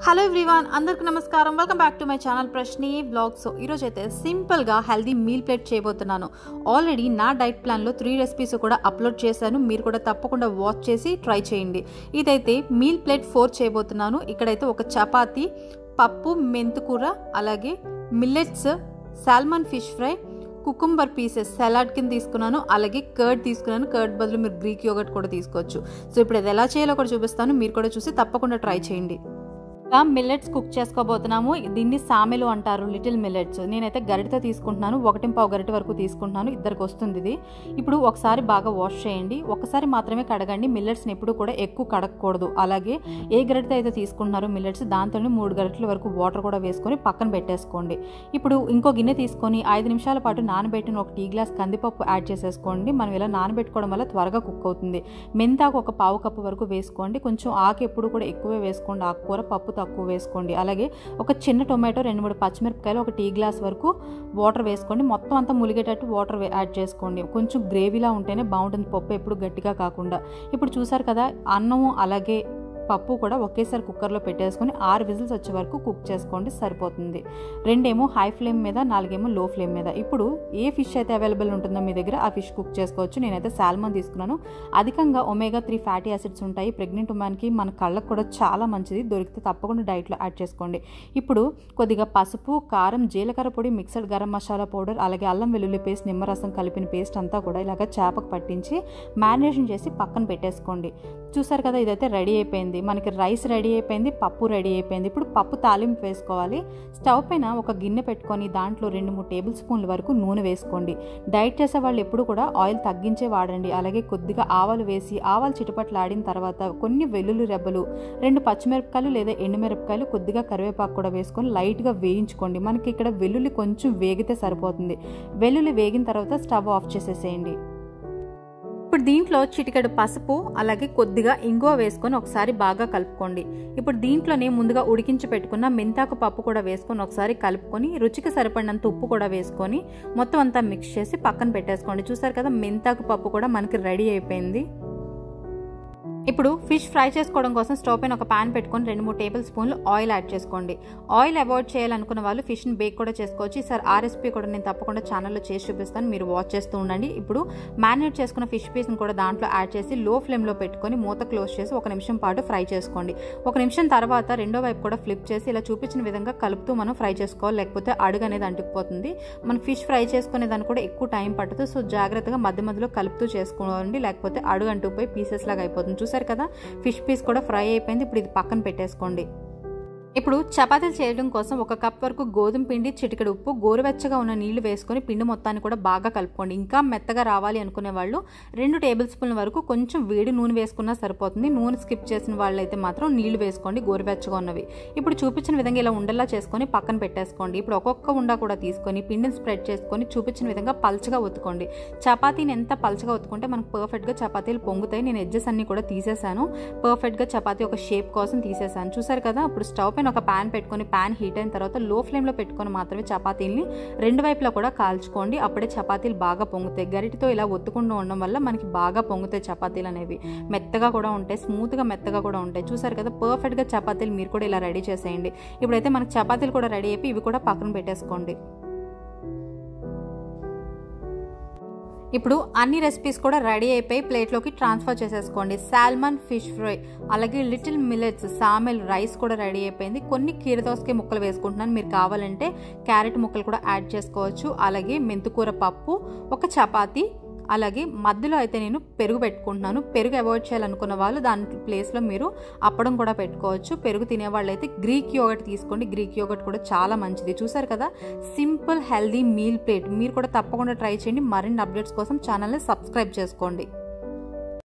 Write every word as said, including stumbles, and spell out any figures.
Hello everyone, అందరికీ నమస్కారం. Welcome back to my channel Prashni vlogs. ఈరోజు అయితే సింపుల్గా హెల్దీ మీల్ ప్లేట్ చేయబోతున్నాను. ఆల్రెడీ నా డైట్ ప్లాన్లో త్రీ రెసిపీస్ కూడా అప్లోడ్ చేశాను. మీరు కూడా తప్పకుండా వాచ్ చేసి ట్రై చేయండి. ఇదైతే మీల్ ప్లేట్ ఫోర్ చేయబోతున్నాను. ఇక్కడైతే ఒక చపాతీ, పప్పు, మెంతుకూర, అలాగే millets, salmon fish fry, cucumber pieces salad కింద తీసుకున్నాను. అలాగే కర్డ్ తీసుకున్నాను. కర్డ్ బదులు మీరు గ్రీక్ యోగర్ట్ కూడా తీసుకోవచ్చు. సో ఇప్పుడు ఇది ఎలా చేయాలో కూడా చూపిస్తాను. మీరు కూడా చూసి తప్పకుండా ట్రై చేయండి. మిల్లెట్స్ కుక్ చేసుకోబోతున్నాము. దీన్ని సామెలు అంటారు, లిటిల్ మిల్లెట్స్. నేనైతే గరిటతో తీసుకుంటున్నాను. ఒకటి పావు గరిట వరకు తీసుకుంటున్నాను. ఇద్దరికి వస్తుంది ఇది. ఇప్పుడు ఒకసారి బాగా వాష్ చేయండి. ఒకసారి మాత్రమే కడగండి. మిల్లెట్స్ని ఎప్పుడు కూడా ఎక్కువ కడగకూడదు. అలాగే ఏ గరిటతో అయితే తీసుకుంటున్నారో మిల్లెట్స్, దాంతోనే మూడు గరిటల వరకు వాటర్ కూడా వేసుకొని పక్కన పెట్టేసుకోండి. ఇప్పుడు ఇంకో గిన్నె తీసుకొని ఐదు నిమిషాల పాటు నానబెట్టిన ఒక టీ గ్లాస్ కందిపప్పు యాడ్ చేసేసుకోండి. మనం ఇలా నానబెట్టుకోవడం వల్ల త్వరగా కుక్ అవుతుంది. మెంతాకు ఒక పావు కప్పు వరకు వేసుకోండి. కొంచెం ఆకు ఎప్పుడు కూడా ఎక్కువే వేసుకోండి. ఆకుకూర, పప్పు తక్కువ వేసుకోండి. అలాగే ఒక చిన్న టొమాటో, రెండు మూడు పచ్చిమిరపకాయలు, ఒక టీ గ్లాస్ వరకు వాటర్ వేసుకోండి. మొత్తం అంతా ములిగేటట్టు వాటర్ యాడ్ చేసుకోండి. కొంచెం గ్రేవీలా ఉంటేనే బాగుంటుంది, పప్పు ఎప్పుడు గట్టిగా కాకుండా. ఇప్పుడు చూసారు కదా, అన్నము అలాగే పప్పు కూడా ఒకేసారి కుక్కర్లో పెట్టేసుకొని ఆరు విజిల్స్ వచ్చే వరకు కుక్ చేసుకోండి, సరిపోతుంది. రెండేమో హై ఫ్లేమ్ మీద, నాలుగేమో లో ఫ్లేమ్ మీద. ఇప్పుడు ఏ ఫిష్ అయితే అవైలబుల్ ఉంటుందో మీ దగ్గర ఆ ఫిష్ కుక్ చేసుకోవచ్చు. నేనైతే సాల్మన్ తీసుకున్నాను. అధికంగా ఒమేగా త్రీ ఫ్యాటీ యాసిడ్స్ ఉంటాయి. ప్రెగ్నెంట్ ఉమెన్కి, మన కళ్ళకు కూడా చాలా మంచిది. దొరికితే తప్పకుండా డైట్లో యాడ్ చేసుకోండి. ఇప్పుడు కొద్దిగా పసుపు, కారం, జీలకర్ర పొడి, మిక్సడ్ గరం మసాలా పౌడర్, అలాగే అల్లం వెల్లుల్లి పేస్ట్, నిమ్మరసం కలిపిన పేస్ట్ అంతా కూడా ఇలాగ చేపకు పట్టించి మ్యారినేషన్ చేసి పక్కన పెట్టేసుకోండి. చూసారు కదా, ఇదైతే రెడీ అయిపోయింది. మనకి రైస్ రెడీ అయిపోయింది, పప్పు రెడీ అయిపోయింది. ఇప్పుడు పప్పు తాలింపు వేసుకోవాలి. స్టవ్ పైన ఒక గిన్నె పెట్టుకొని దాంట్లో రెండు మూడు టేబుల్ స్పూన్ల వరకు నూనె వేసుకోండి. డైట్ చేసే వాళ్ళు ఎప్పుడు కూడా ఆయిల్ తగ్గించే వాడండి. అలాగే కొద్దిగా ఆవాలు వేసి ఆవాలు చిటపట్లాడిన తర్వాత కొన్ని వెల్లుల్లి రెబ్బలు, రెండు పచ్చిమిరపకాయలు లేదా ఎండుమిరపకాయలు, కొద్దిగా కరివేపాకు కూడా వేసుకొని లైట్గా వేయించుకోండి. మనకి ఇక్కడ వెల్లుల్లి కొంచెం వేగితే సరిపోతుంది. వెల్లుల్లి వేగిన తర్వాత స్టవ్ ఆఫ్ చేసేసేయండి. ఇప్పుడు దీంట్లో చిటికెడు పసుపు, అలాగే కొద్దిగా ఇంగువ వేసుకొని ఒకసారి బాగా కలుపుకోండి. ఇప్పుడు దీంట్లోనే ముందుగా ఉడికించి పెట్టుకున్న మెంతాకు పప్పు కూడా వేసుకొని ఒకసారి కలుపుకొని రుచికి సరిపడినంత ఉప్పు కూడా వేసుకొని మొత్తం అంతా మిక్స్ చేసి పక్కన పెట్టేసుకోండి. చూసారు కదా, మెంతాకు పప్పు కూడా మనకి రెడీ అయిపోయింది. ఇప్పుడు ఫిష్ ఫ్రై చేసుకోవడం కోసం స్టవ్ పైన ఒక ప్యాన్ పెట్టుకొని రెండు మూడు టేబుల్ స్పూన్లు ఆయిల్ యాడ్ చేసుకోండి. ఆయిల్ అవాయిడ్ చేయాలనుకున్న వాళ్ళు ఫిష్ని బేక్ కూడా చేసుకోవచ్చు. ఈసారి ఆ రెసిపీ కూడా నేను తప్పకుండా ఛానల్లో చేసి చూపిస్తాను, మీరు వాచ్ చేస్తూ ఉండండి. ఇప్పుడు మ్యారినేట్ చేసుకున్న ఫిష్ పీస్ని కూడా దాంట్లో యాడ్ చేసి లో ఫ్లేమ్లో పెట్టుకొని మూత క్లోజ్ చేసి ఒక నిమిషం పాటు ఫ్రై చేసుకోండి. ఒక నిమిషం తర్వాత రెండో వైపు కూడా ఫ్లిప్ చేసి ఇలా చూపించిన విధంగా కలుపుతూ మనం ఫ్రై చేసుకోవాలి, లేకపోతే అడుగు అనేది అంటుకుపోతుంది. మనం ఫిష్ ఫ్రై చేసుకునే దానికి కూడా ఎక్కువ టైం పడుతుంది. సో జాగ్రత్తగా మధ్య మధ్యలో కలుపుతూ చేసుకోండి, లేకపోతే అడుగు అంటుకుపోయి పీసెస్ లాగా అయిపోతుంది. చూసారు కదా, ఫిష్ పీస్ కూడా ఫ్రై అయిపోయింది. ఇప్పుడు ఇది పక్కన పెట్టేసుకోండి. ఇప్పుడు చపాతీలు చేయడం కోసం ఒక కప్ వరకు గోధుమ పిండి, చిటికెడు ఉప్పు, గోరువెచ్చగా ఉన్న నీళ్లు వేసుకొని పిండి మొత్తాన్ని కూడా బాగా కలుపుకోండి. ఇంకా మెత్తగా రావాలి అనుకునే వాళ్ళు రెండు టేబుల్ స్పూన్ల వరకు కొంచెం వేడి నూనె వేసుకున్నా సరిపోతుంది. నూనె స్కిప్ చేసిన వాళ్ళైతే మాత్రం నీళ్లు వేసుకోండి, గోరువెచ్చగా ఉన్నవి. ఇప్పుడు చూపించిన విధంగా ఇలా ఉండలా చేసుకొని పక్కన పెట్టేసుకోండి. ఇప్పుడు ఒక్కొక్క ఉండ కూడా తీసుకొని పిండిని స్ప్రెడ్ చేసుకొని చూపించిన విధంగా పల్చగా ఒత్తుకోండి. చపాతీని ఎంత పల్చగా ఒత్తుకుంటే మనకు పర్ఫెక్ట్గా చపాతీలు పొంగుతాయి. నేను ఎడ్జెస్ అన్ని కూడా తీసేసాను. పర్ఫెక్ట్గా చపాతీ ఒక షేప్ కోసం తీసేసాను. చూసారు కదా, ఇప్పుడు స్టవ్ ఒక ప్యాన్ పెట్టుకొని ప్యాన్ హీట్ అయిన తర్వాత లో ఫ్లేమ్ లో పెట్టుకొని మాత్రమే చపాతీల్ని రెండు వైపులా కూడా కాల్చుకోండి. అప్పుడే చపాతీలు బాగా పొంగుతాయి. గరిటితో ఇలా ఒత్తుకుంటూ ఉండడం వల్ల మనకి బాగా పొంగుతాయి చపాతీలు అనేవి. మెత్తగా కూడా ఉంటాయి, స్మూత్ గా మెత్తగా కూడా ఉంటాయి. చూసారు కదా, పర్ఫెక్ట్ గా చపాతీలు మీరు కూడా ఇలా రెడీ చేసేయండి. ఇప్పుడైతే మనకి చపాతీలు కూడా రెడీ అయిపోయి ఇవి కూడా పక్కన పెట్టేసుకోండి. ఇప్పుడు అన్ని రెసిపీస్ కూడా రెడీ అయిపోయి ప్లేట్లోకి ట్రాన్స్ఫర్ చేసేసుకోండి. సాల్మన్ ఫిష్ ఫ్రై, అలాగే లిటిల్ మిల్లెట్స్, సామెల్ రైస్ కూడా రెడీ అయిపోయింది. కొన్ని కీరదోసకాయ ముక్కలు వేసుకుంటున్నాను, మీరు కావాలంటే క్యారెట్ ముక్కలు కూడా యాడ్ చేసుకోవచ్చు. అలాగే మెంతుకూర పప్పు, ఒక చపాతీ, అలాగే మధ్యలో అయితే నేను పెరుగు పెట్టుకుంటున్నాను. పెరుగు అవాయిడ్ చేయాలనుకున్న వాళ్ళు దాని ప్లేస్లో మీరు అప్పడం కూడా పెట్టుకోవచ్చు. పెరుగు తినేవాళ్ళు అయితే గ్రీక్ యోగర్ట్ తీసుకోండి. గ్రీక్ యోగర్ట్ కూడా చాలా మంచిది. చూసారు కదా, సింపుల్ హెల్దీ మీల్ ప్లేట్. మీరు కూడా తప్పకుండా ట్రై చేయండి. మరిన్ని అప్డేట్స్ కోసం ఛానల్ని సబ్స్క్రైబ్ చేసుకోండి.